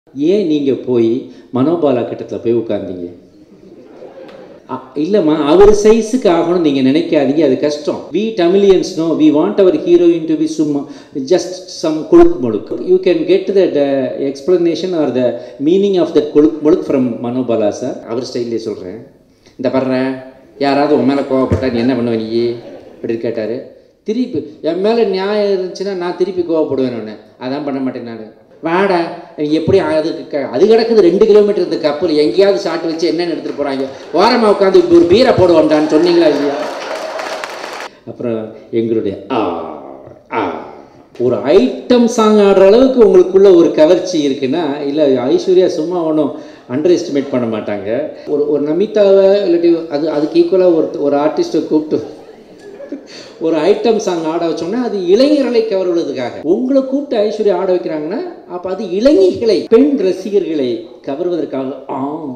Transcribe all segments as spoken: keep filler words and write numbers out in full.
ஏன் நீங்கள் போய் மனோபாலா கிட்டத்தில் போய் உட்காந்தீங்க? இல்லைம்மா, அவர் சைஸுக்கு ஆகணும்னு நீங்கள் நினைக்காதீங்க, அது கஷ்டம். We Tamilians no we want our heroine to be சும்மா ஜஸ்ட் சம் கொழுக்கு முழுக்கு. You can get the explanation or the meaning of that கொழுக்கு முழுக்கு ஃப்ரம் மனோபாலா சார். அவர் ஸ்டைல்லே சொல்கிறேன். இந்த படுற யாராவது உன் மேலே கோவப்பட்டா நீ என்ன பண்ணுவ நீ இப்படி கேட்டார். திருப்பி என் மேலே நியாயம் இருந்துச்சுன்னா நான் திருப்பி கோவப்படுவேன். நான் அதான் பண்ண மாட்டேன். நான் வாடா எப்படி அதுக்கு அது கிடக்குது ரெண்டு கிலோமீட்டர் இந்த கப்பல் எங்கேயாவது சாட்டு வச்சு என்னென்னு எடுத்துகிட்டு போகிறாங்க, ஓரமாக உட்காந்து இப்படி ஒரு பீரை போடுவோம்டான்னு சொன்னீங்களா இல்லையா? அப்புறம் எங்களுடைய ஆ ஆ ஒரு ஐட்டம் சாங் ஆடுற அளவுக்கு உங்களுக்குள்ள ஒரு கவர்ச்சி இருக்குன்னா, இல்லை ஐஸ்வர்யா சும்மா ஒன்றும் அண்டர் எஸ்டிமேட் பண்ண மாட்டாங்க. ஒரு ஒரு நமிதாவை இல்லாட்டி அது அதுக்கு ஈக்குவலாக ஒரு ஒரு ஆர்டிஸ்ட்டை கூப்பிட்டு ஒரு ஐட்டம் சாங் ஆட வச்சோம்னா அது இளைஞர்களை கவர்வதற்காக. உங்களை கூப்பிட்டு ஐஸ்வர்யா ஆட வைக்கிறாங்கன்னா அப்போ அது இளைஞர்களை, பெண் ரசிகர்களை கவர்வதற்காக. ஆ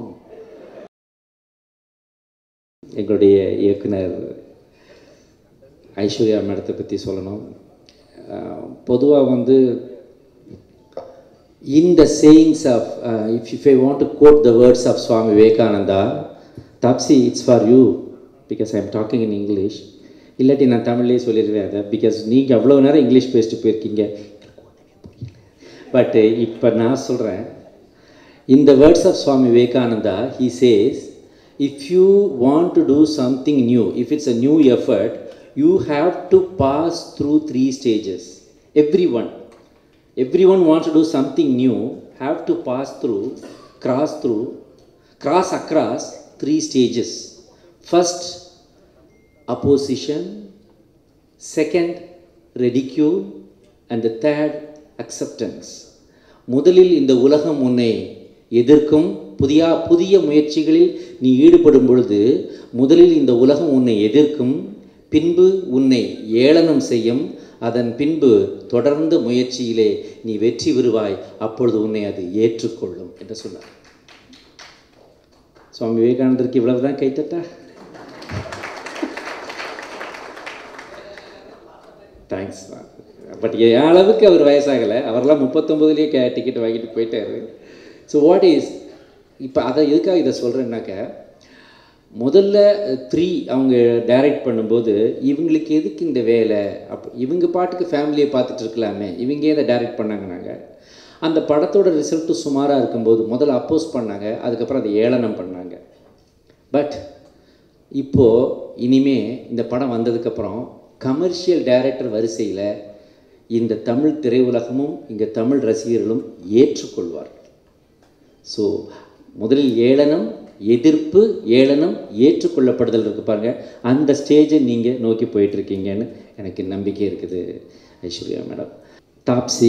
எங்களுடைய இயக்குனர் ஐஸ்வர்யா மேடத்தை பற்றி சொல்லணும். பொதுவாக வந்து இந்த sayings of if if I want to quote the words of Swami Vivekananda, Taapsee it's for you because I am talking in English. இல்லாட்டி நான் தமிழ்லேயே சொல்லிடுவேன் அதை, பிகாஸ் நீங்கள் அவ்வளோ நேரம் இங்கிலீஷ் பேசிட்டு போயிருக்கீங்க. பட் இப்போ நான் சொல்கிறேன். இந்த words of Swami Vivekananda, he says, if you want to do something new, if it's a new effort, you have to pass through three stages. Everyone, everyone wants to do something new, have to pass through, cross through, cross across three stages. First, opposition. Second, ridicule. And the third, acceptance. முதலில் இந்த உலகம் உன்னை எதிர்க்கும். புதிய புதிய முயற்சிகளில் நீ ஈடுபடும் பொழுது முதலில் இந்த உலகம் உன்னை எதிர்க்கும், பின்பு உன்னை ஏளனம் செய்யும், அதன் பின்பு தொடர்ந்து முயற்சியிலே நீ வெற்றி பெறுவாய், அப்பொழுது உன்னை அது ஏற்றுக்கொள்ளும் என்று சொன்னார். சுவாமி விவேகானந்தருக்கு இவ்வளவுதான் கைத்தட்டா? தேங்க்ஸ். பட் என் அளவுக்கு அவர் வயசாகலை. அவரெல்லாம் முப்பத்தொம்பதுலேயே கே டிக்கெட் வாங்கிட்டு போயிட்டார். ஸோ வாட் இஸ் இப்போ அதை எதுக்காக இதை சொல்கிறேன்னாக்க, முதல்ல த்ரீ அவங்க டைரக்ட் பண்ணும்போது இவங்களுக்கு எதுக்கு இந்த வேலை, அப்போ இவங்க பாட்டுக்கு ஃபேமிலியை பார்த்துட்டு இருக்கலாமே, இவங்க இதை டைரக்ட் பண்ணாங்கனாங்க. அந்த படத்தோட ரிசல்ட்டு சுமாராக இருக்கும்போது முதல்ல அப்போஸ் பண்ணாங்க, அதுக்கப்புறம் அதை ஏளனம் பண்ணாங்க. பட் இப்போது இனிமே இந்த படம் வந்ததுக்கப்புறம் கமர்ஷியல் டைரக்டர் வரிசையில் இந்த தமிழ் திரையுலகமும் இங்கே தமிழ் ரசிகர்களும் ஏற்றுக்கொள்வார்கள். ஸோ முதலில் ஏளனம், எதிர்ப்பு, ஏளனம், ஏற்றுக்கொள்ளப்படுதல் இருக்கு பாருங்க, அந்த ஸ்டேஜை நீங்கள் நோக்கி போயிட்டுருக்கீங்கன்னு எனக்கு நம்பிக்கை இருக்குது Aishwarya madam. Taapsee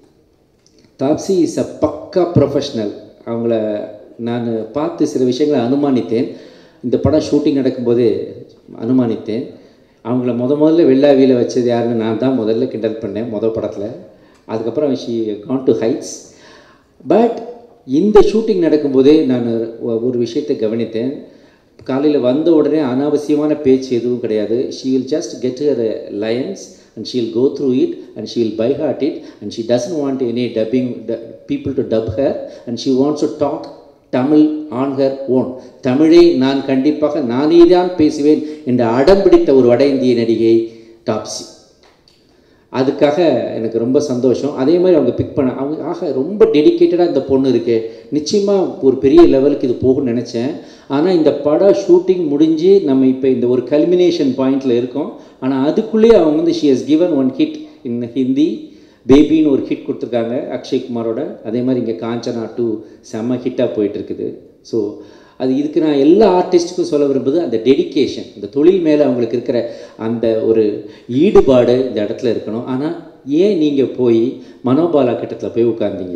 Taapsee is a பக்கா ப்ரொஃபஷ்னல். அவங்கள நான் பார்த்து சில விஷயங்களை அனுமானித்தேன். இந்த படம் ஷூட்டிங் நடக்கும்போது அனுமானித்தேன். அவங்கள முத முதல்ல வெள்ளாவியில் வச்சது யாருன்னு நான் தான் முதல்ல கிண்டல் பண்ணேன் முதல் படத்தில். அதுக்கப்புறம் she gone to heights. But இந்த ஷூட்டிங் நடக்கும்போதே நான் ஒரு விஷயத்தை கவனித்தேன். காலையில் வந்த உடனே அனாவசியமான பேச்சு எதுவும் கிடையாது. She will just get her lines and she will go through it and she will by heart it and she doesn't want any dubbing people to dub her and she wants to talk Tamil on her own. தமிழை நான் கண்டிப்பாக நானே தான் பேசுவேன் என்று அடம் பிடித்த ஒரு வட இந்திய நடிகை தாப்சி. அதுக்காக எனக்கு ரொம்ப சந்தோஷம். அதே மாதிரி அவங்க பிக் பண்ண அவங்க ஆக ரொம்ப டெடிக்கேட்டடாக இந்த பொண்ணு இருக்கே, நிச்சயமாக ஒரு பெரிய லெவலுக்கு இது போகும்னு நினச்சேன். ஆனால் இந்த படம் ஷூட்டிங் முடிஞ்சு நம்ம இப்போ இந்த ஒரு கல்மினேஷன் பாயிண்டில் இருக்கோம். ஆனால் அதுக்குள்ளேயே அவங்க வந்து she has given one hit in Hindi, பேபின்னு ஒரு ஹிட் கொடுத்துருக்காங்க அக்ஷய் குமாரோட. அதே மாதிரி இங்கே காஞ்சனா டூ செம்ம ஹிட்டாக போயிட்டுருக்குது. ஸோ அது இதுக்கு நான் எல்லா ஆர்டிஸ்ட்டுக்கும் சொல்ல விரும்புது அந்த டெடிக்கேஷன், இந்த தொழில் மேலே அவங்களுக்கு இருக்கிற அந்த ஒரு ஈடுபாடு இந்த இடத்துல இருக்கணும். ஆனால் ஏன் நீங்கள் போய் மனோபாலா கிட்டத்தில் போய் உட்காந்தீங்க?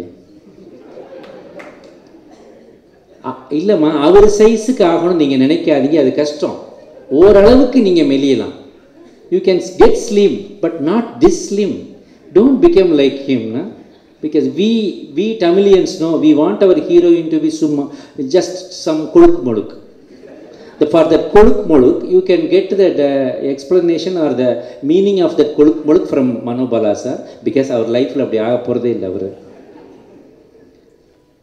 இல்லைம்மா, அவர் சைஸுக்கு ஆகணும்னு நீங்கள் நினைக்காதீங்க, அது கஷ்டம். ஓரளவுக்கு நீங்கள் மெலியலாம். You can get slim but not this slim. Don't become like him, na? Because we we Tamilians know we want our heroine to be summa just some koluk moluk. The for that koluk moluk you can get the uh, explanation or the meaning of that koluk moluk from Manobala sir, because our life la apdi aaga poradhe illa avaru.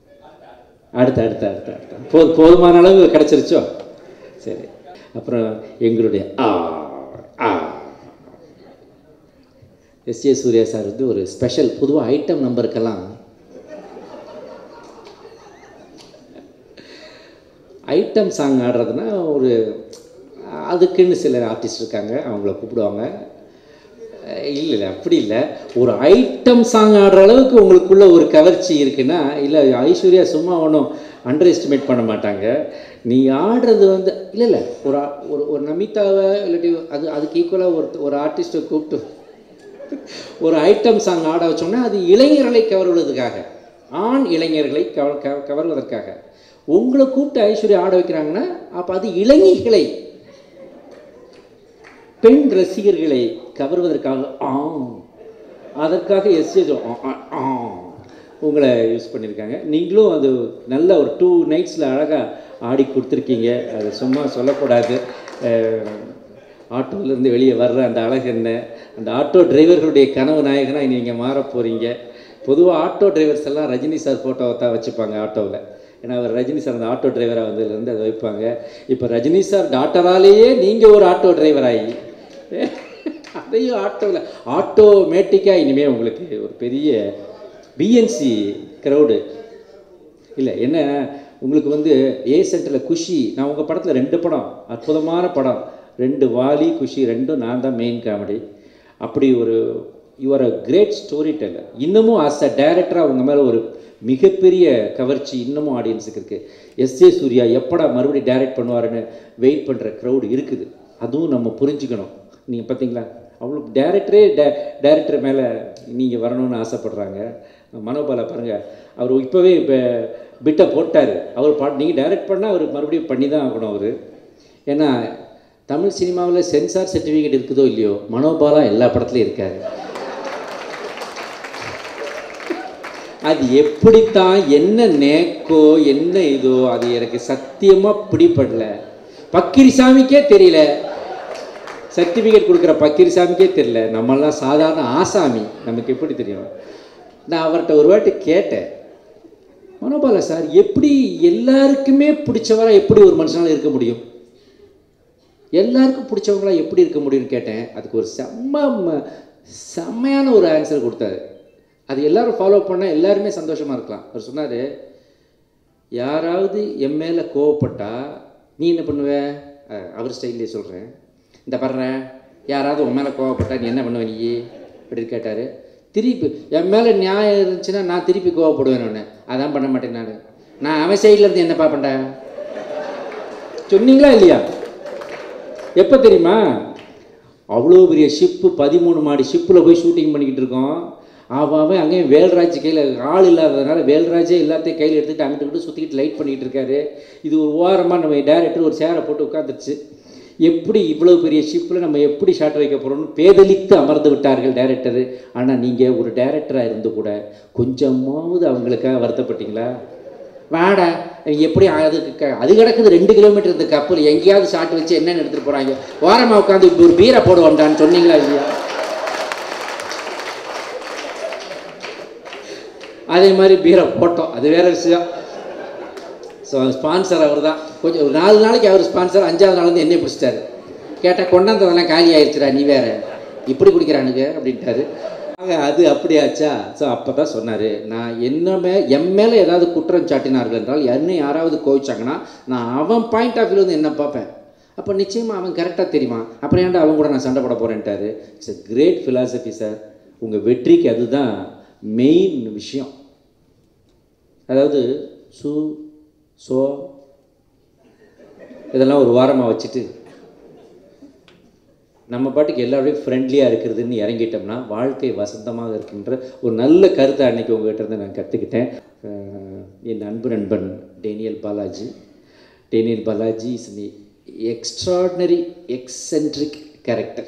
அடுத்த அடுத்த அடுத்த அடுத்த போது போதுமான அளவு கிடச்சிருச்சோ? சரி. அப்புறம் எங்களுடைய ஆ ஆ எஸ் ஏ சூர்யா சார் வந்து ஒரு ஸ்பெஷல் பொதுவாக ஐட்டம் நம்பருக்கெல்லாம் ஐட்டம் சாங் ஆடுறதுனா ஒரு அதுக்குன்னு சில ஆர்டிஸ்ட் இருக்காங்க, அவங்கள கூப்பிடுவாங்க. இல்லை இல்லை அப்படி இல்லை, ஒரு ஐட்டம் சாங் ஆடுற அளவுக்கு உங்களுக்குள்ள ஒரு கவர்ச்சி இருக்குன்னா, இல்லை ஐஸ்வர்யா சும்மா ஒன்றும் அண்டர் எஸ்டிமேட் பண்ண மாட்டாங்க. நீ ஆடுறது வந்து இல்லை இல்லை ஒரு ஒரு ஒரு நமிதாவை இல்லாட்டி அது அதுக்கு ஈக்குவலாக ஒரு ஒரு ஆர்டிஸ்ட்டை கூப்பிட்டு ஒரு ஐட்டம் சாங் ஆட வச்சோம்னா அது இளைஞர்களை கவர்வதற்காக, ஆண் இளைஞர்களை கவ கவர்வதற்காக. உங்களை கூப்பிட்டு ஐஸ்வர்யா ஆட வைக்கிறாங்கன்னா அப்போ அது இளைஞர்களை, பெண் ரசிகர்களை கவர்வதற்காக, ஆ அதற்காக எஸ்ஏ ஆ உங்களை யூஸ் பண்ணியிருக்காங்க. நீங்களும் அது நல்ல ஒரு டூ நைட்ஸில் அழகாக ஆடி கொடுத்துருக்கீங்க. அது சும்மா சொல்லக்கூடாது. ஆட்டோவிலேருந்து வெளியே வர்ற அந்த அழகு என்ன, அந்த ஆட்டோ டிரைவர்களுடைய கனவு நாயகனாக நீங்கள் மாற போகிறீங்க. பொதுவாக ஆட்டோ டிரைவர்ஸ் எல்லாம் ரஜினி சார் ஃபோட்டோவை தான் வச்சுப்பாங்க ஆட்டோவில். ஏன்னா அவர் ரஜினி சார் அந்த ஆட்டோ டிரைவராக வந்ததுலேருந்து அதை வைப்பாங்க. இப்போ ரஜினி சார் டாக்டராலேயே நீங்கள் ஒரு ஆட்டோ டிரைவராகி அதையும் ஆட்டோவில் ஆட்டோமேட்டிக்காக இனிமேல் உங்களுக்கு ஒரு பெரிய பிஎன்சி க்ரௌடு இல்லை. என்ன உங்களுக்கு வந்து ஏ சென்டரில் குஷி, நான் உங்கள் படத்தில் ரெண்டு படம் அற்புதமான படம், ரெண்டு வாலி குஷி ரெண்டும் நான் தான் மெயின் காமெடி. அப்படி ஒரு your a great story teller. இன்னமும் ஆஸ் அ டைரக்டராக உங்கள் மேலே ஒரு மிகப்பெரிய கவர்ச்சி இன்னமும் ஆடியன்ஸுக்கு இருக்குது. எஸ் ஏ சூர்யா எப்படா மறுபடியும் டைரக்ட் பண்ணுவாருன்னு வெயிட் பண்ணுற க்ரௌடு இருக்குது. அதுவும் நம்ம புரிஞ்சுக்கணும். நீங்கள் பார்த்தீங்களா, அவ்வளோ டேரக்டரே டே டேரக்டர் மேலே நீங்கள் வரணும்னு ஆசைப்பட்றாங்க. மனோபாலா பாருங்கள், அவர் இப்போவே இப்போ பிட்டை போட்டார். அவர் பாட்டு நீங்கள் டைரக்ட் பண்ணால் அவர் மறுபடியும் பண்ணி தான் ஆகணும் அவர். ஏன்னா தமிழ் சினிமாவில் சென்சார் சர்டிஃபிகேட் இருக்குதோ இல்லையோ, மனோபாலா எல்லா படத்துலையும் இருக்காரு. அது எப்படித்தான் என்ன நேக்கோ என்ன இதோ அது எனக்கு சத்தியமாக பிடிப்படல. பக்கிரிசாமிக்கே தெரியல, சர்டிஃபிகேட் கொடுக்குற பக்கிரிசாமிக்கே தெரியல. நம்மளாம் சாதாரண ஆசாமி, நமக்கு எப்படி தெரியும்? நான் அவர்கிட்ட ஒரு வாட்டி கேட்டேன், மனோபாலா சார் எப்படி எல்லாருக்குமே பிடிச்சவராக எப்படி ஒரு மனுஷனால் இருக்க முடியும், எல்லாருக்கும் பிடிச்சவங்களாம் எப்படி இருக்க முடியும்னு கேட்டேன். அதுக்கு ஒரு செம்ம செம்மையான ஒரு ஆன்சர் கொடுத்தாரு. அது எல்லோரும் ஃபாலோ பண்ணால் எல்லாருமே சந்தோஷமாக இருக்கலாம். அவர் சொன்னார், யாராவது என் மேலே கோவப்பட்டா நீ என்ன பண்ணுவ? அவர் ஸ்டைல்லே சொல்கிறேன், இந்த படுறேன், யாராவது உன் மேலே கோவப்பட்டா நீ என்ன பண்ணுவ நீ அப்படின்னு கேட்டார். திருப்பி என் மேலே நியாயம் இருந்துச்சுன்னா நான் திருப்பி கோவப்படுவேன். ஒன்று அதான் பண்ண மாட்டேன். நான் நான் அவன் சைடில் இருந்து என்ன பார்ப்பேன்டா சொன்னீங்களா இல்லையா? எப்போ தெரியுமா? அவ்வளோ பெரிய ஷிப்பு, பதிமூணு மாடி ஷிப்பில் போய் ஷூட்டிங் பண்ணிக்கிட்டு இருக்கோம். அவன் அங்கேயும் வேல்ராஜ் கையில் ஆள் இல்லாததுனால வேல்ராஜே எல்லாத்தையும் கையில் எடுத்துகிட்டு அங்கிட்டு சுற்றிக்கிட்டு லைட் பண்ணிக்கிட்டு இருக்காரு. இது ஒரு வாரமாக நம்ம டேரக்டர் ஒரு சேரை போட்டு உட்காந்துருச்சு. எப்படி இவ்வளோ பெரிய ஷிப்பில் நம்ம எப்படி ஷாட் வைக்க போகிறோம்னு பேதலித்து அமர்ந்து விட்டார்கள் டேரக்டரு. ஆனால் நீங்கள் ஒரு டேரக்டராக இருந்து கூட கொஞ்சமாவது அவங்களுக்காக வருத்தப்பட்டீங்களா? வாடா எப்படி அதுக்கு அது கிடக்குது ரெண்டு கிலோமீட்டர் இந்த கப்பல், எங்கேயாவது ஷாட் வச்சு என்னென்னு எடுத்துகிட்டு போகிறாங்க, ஓரமாக உட்காந்து இப்படி ஒரு பீரை போடுவோம்டான்னு சொன்னீங்களா இல்லையா? அதே மாதிரி பீரை போட்டோம், அது வேறு விஷயம். ஸோ ஸ்பான்சர் அவர் தான். கொஞ்சம் ஒரு நாலு நாளைக்கு அவர் ஸ்பான்சர், அஞ்சாவது நாள் வந்து என்னை பிடிச்சிட்டாரு. கேட்டால் கொண்டாந்ததெல்லாம் காலி ஆயிடுச்சுடா நீ வேறு இப்படி குடிக்கிறானுங்க அப்படின்ட்டாரு. ஆக அது அப்படியாச்சா? ஸோ அப்போ தான் சொன்னார், நான் என்ன மே என் மேலே ஏதாவது குற்றம் சாட்டினார்கள் என்றால், என்ன யாராவது கோவிச்சாங்கன்னா நான் அவன் பாயிண்ட் ஆஃப் வியூ வந்து என்ன பார்ப்பேன். அப்போ நிச்சயமாக அவன் கரெக்டாக தெரியுமா, அப்புறம் ஏன்டா அவன் கூட நான் சண்டை போட போகிறேன்ட்டாரு. It's a great philosophy sir. உங்கள் வெற்றிக்கு அதுதான் மெயின் விஷயம். அதாவது சு சோ இதெல்லாம் ஒரு வாரமாக வச்சுட்டு நம்ம பாட்டுக்கு எல்லாரோடையும் ஃப்ரெண்ட்லியாக இருக்கிறதுன்னு இறங்கிட்டோம்னா வாழ்க்கை வசந்தமாக இருக்கின்ற ஒரு நல்ல கருத்தை அன்றைக்கி உங்கள்கிட்ட இருந்து நான் கற்றுக்கிட்டேன். என் அன்பு நண்பன் Daniel Balaji. Daniel Balaji is an extraordinary eccentric character.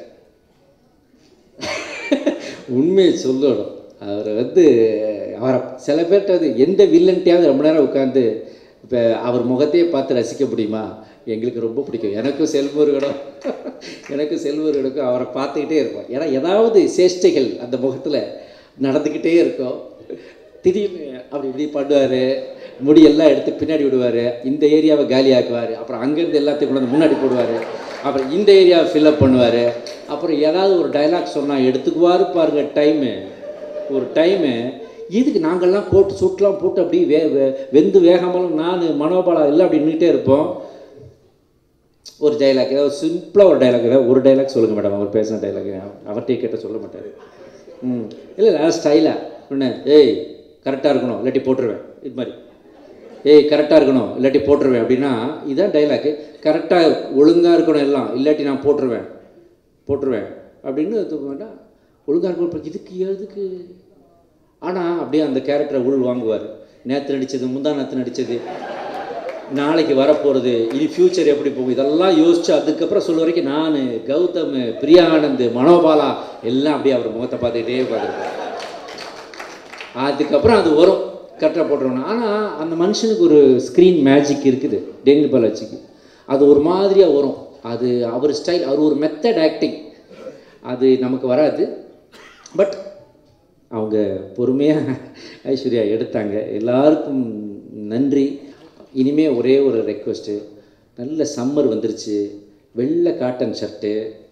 உண்மையை சொல்லணும். அவரை வந்து அவரை சில பேர்கிட்ட வந்து எந்த வில்லன்ட்டையாவது ரொம்ப நேரம் உட்காந்து இப்போ அவர் முகத்தையே பார்த்து ரசிக்க முடியுமா? எங்களுக்கு ரொம்ப பிடிக்கும். எனக்கும் செல்வர்களும் எனக்கும் செல்வர்களுக்கும் அவரை பார்த்துக்கிட்டே இருப்போம். ஏன்னா ஏதாவது சேஷ்டைகள் அந்த முகத்தில் நடந்துக்கிட்டே இருக்கும். திடீர்னு அப்படி இப்படி பண்ணுவார். முடியெல்லாம் எடுத்து பின்னாடி விடுவார், இந்த ஏரியாவை காலியாக்குவார், அப்புறம் அங்கேருந்து எல்லாத்தையும் கொண்டு வந்து முன்னாடி போடுவார், அப்புறம் இந்த ஏரியாவை ஃபில்அப் பண்ணுவார், அப்புறம் ஏதாவது ஒரு டைலாக் சொன்னால் எடுத்துக்குவார் பாருங்க டைமு, ஒரு டைமு. இதுக்கு நாங்கள்லாம் போட்டு சுட்டெலாம் போட்டு அப்படி வே வெந்து வேகாமலும் நான் மனோபாலா எல்லாம் அப்படி நின்றுட்டே இருப்போம். ஒரு டைலாக் ஏதாவது சிம்பிளாக ஒரு டைலாக் ஏதாவது ஒரு டைலாக் சொல்லுங்கள் மேடம், அவர் பேசின டைலாக் அவர்கிட்டே கேட்ட சொல்ல மாட்டார். ம் இல்லை இல்லை ஸ்டைலாக ஒன்று, ஏய் கரெக்டாக இருக்கணும் இல்லாட்டி போட்டுருவேன், இது மாதிரி ஏய் கரெக்டாக இருக்கணும் இல்லாட்டி போட்டுருவேன் அப்படின்னா இதுதான் டைலாக்கு. கரெக்டாக ஒழுங்காக இருக்கணும் எல்லாம் இல்லாட்டி நான் போட்டுருவேன் போட்டுருவேன் அப்படின்னு வேண்டாம். ஒழுங்காக இருக்கணும் இதுக்கு எதுக்கு, ஆனால் அப்படியே அந்த கேரக்டரை உள் வாங்குவார். நேற்று நடித்தது, முந்தா நேற்று நடித்தது, நாளைக்கு வரப்போகிறது, இனி ஃப்யூச்சர் எப்படி போகும், இதெல்லாம் யோசிச்சு அதுக்கப்புறம் சொல்ல வரைக்கும் நான் கௌதம், பிரியா ஆனந்த், மனோபாலா எல்லாம் அப்படியே அவர் முகத்தை பார்த்துக்கிட்டே பார்த்துருப்பேன். அதுக்கப்புறம் அது வரும் கரெக்டாக போட்டுருவோம். ஆனால் அந்த மனுஷனுக்கு ஒரு ஸ்க்ரீன் மேஜிக் இருக்குது டெங்கு பாலாஜிக்கு, அது ஒரு மாதிரியாக வரும். அது அவர் ஸ்டைல், அவர் ஒரு மெத்தட் ஆக்டிங், அது நமக்கு வராது. பட் அவங்க பொறுமையாக ஐஸ்வர்யா எடுத்தாங்க. எல்லாருக்கும் நன்றி. இனிமேல் ஒரே ஒரு ரெக்வெஸ்ட்டு, நல்ல சம்மர் வந்துருச்சு, வெள்ளை காட்டன் ஷர்ட்டு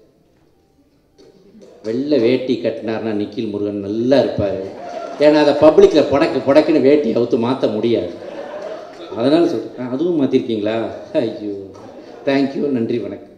வெள்ளை வேட்டி கட்டினார்னா நிக்கில் முருகன் நல்லா இருப்பார். ஏன்னா அதை பப்ளிக்கில் புடக்கு புடக்குன்னு வேட்டி அவுத்து மாற்ற முடியாது, அதனால் சொல்கிறேன். அதுவும் மாற்றிருக்கீங்களா? ஐயோ தேங்க்யூ, நன்றி, வணக்கம்.